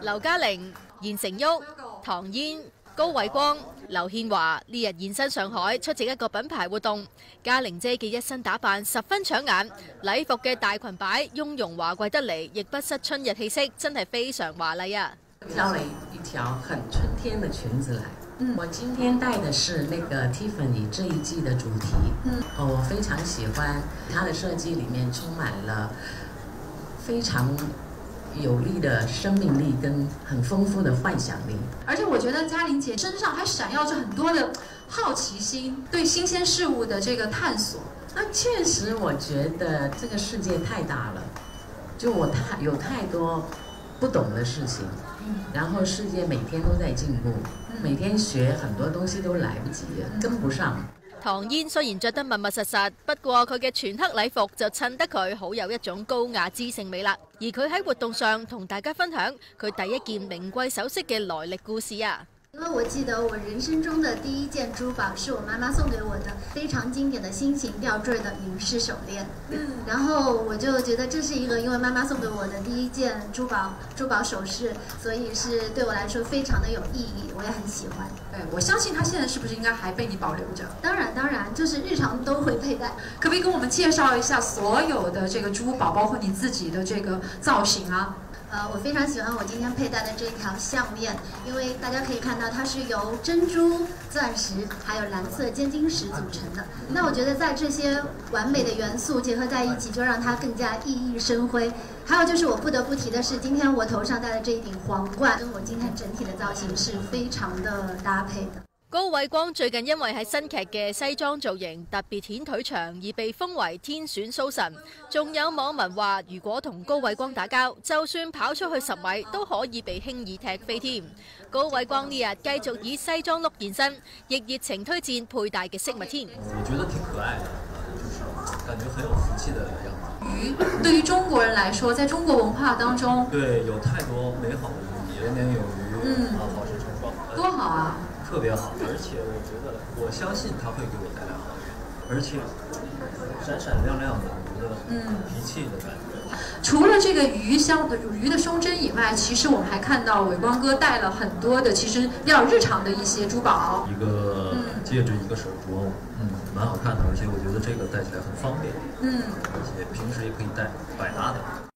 劉嘉玲、言承旭、唐嫣、高偉光、劉憲華呢日現身上海出席一個品牌活動。嘉玲姐嘅一身打扮十分搶眼，禮服嘅大裙擺雍容華貴得嚟，亦不失春日氣息，真係非常華麗啊！ 挑了一條很春天的裙子來。我今天戴的是那個 Tiffany 這一季的主題。我非常喜歡它的設計，裡面充滿了非常有力的生命力跟很豐富的幻想力。 而且我覺得嘉玲姐身上還閃耀着很多的好奇心，對新鮮事物的這個探索。 那確實，我覺得這個世界太大了，就我有太多不懂的事情，然後世界每天都在進步，每天學很多東西都來不及，跟不上。 唐嫣雖然着得密密實實，不過佢嘅全黑禮服就襯得佢好有一種高雅知性美啦。而佢喺活動上同大家分享佢第一件名貴首飾嘅來歷故事啊！ 因為我記得我人生中的第一件珠寶是我媽媽送給我的非常經典的心形吊墜的銀飾手鏈，然後我就覺得這是一個因為媽媽送給我的第一件珠寶首飾，所以是對我來說非常的有意義，我也很喜歡。 我相信它現在是不是應該還被你保留着？ 當然，就是日常都會佩戴。 可不可以跟我們介紹一下所有的這個珠寶，包括你自己的這個造型啊？ 我非常喜歡我今天佩戴的這條項鏈，因為大家可以看到它是由珍珠、鑽石還有藍色尖晶石組成的。那我覺得在這些完美的元素結合在一起，就讓它更加熠熠生輝。還有就是我不得不提的是，今天我頭上戴的這一頂皇冠，跟我今天整體的造型是非常的搭配的。 高偉光最近因為喺新劇嘅西裝造型特別顯腿長而被封為天選蘇神，仲有網民話如果同高偉光打交，就算跑出去10米都可以被輕易踢飛添。高偉光呢日繼續以西裝 look 現身，亦熱情推薦佩戴嘅飾物添。 我覺得挺可愛的，就是感覺很有福氣的樣子。 魚對於中國人來說，在中國文化當中， 對，有太多美好的寓意，年年有餘，好事成雙， 多好啊！ 特別好，而且我相信它會給我帶來好運，而且閃閃亮亮的，我覺得脾氣的感覺。 除了這個魚的胸針以外，其實我們還看到偉光哥帶了很多的其實比較日常的一些珠寶。 一個戒指，一個手鐲，蠻好看的，而且我覺得這個戴起來很方便，而且平時也可以戴，百搭的。